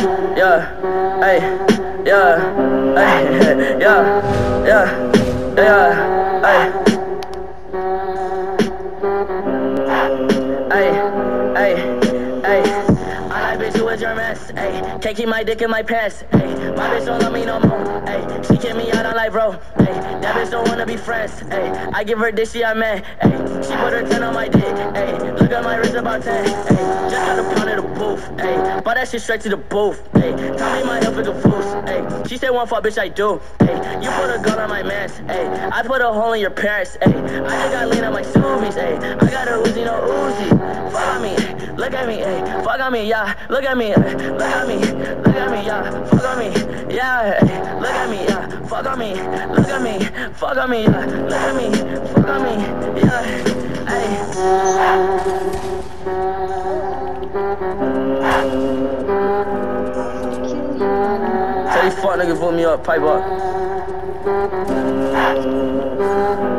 yeah, hey, yeah, hey, yeah, hey. Ay, I like bitch who a germ ass. Ay, can't keep my dick in my pants. Ay, my bitch don't love me no more. Ay, she kick me out on like bro. Ay, that bitch don't wanna be friends. Ay, I give her dick, she a man. Ay, she put her 10 on my dick. Ay, look at my wrist about 10. Ay, just got a pound of the booth. Ay, bought that shit straight to the booth. Ay, tell me my hip is a fool. Ay, she said one fuck bitch I do. Ay, you put a gun on my mans. Ay, I put a hole in your parents. Ay, I just got lean on my Subies. Ay, I got a Uzi, no Uzi. Fuck on me, look at me, ay, fuck on me, yeah. Look at me, look at me, look at me, yeah. Fuck on me, yeah. Look at me, yeah. Fuck on me, look at me, fuck on me, yeah. Look at me, fuck on me, yeah. Hey. Tell these fuck niggas put me up, pipe up.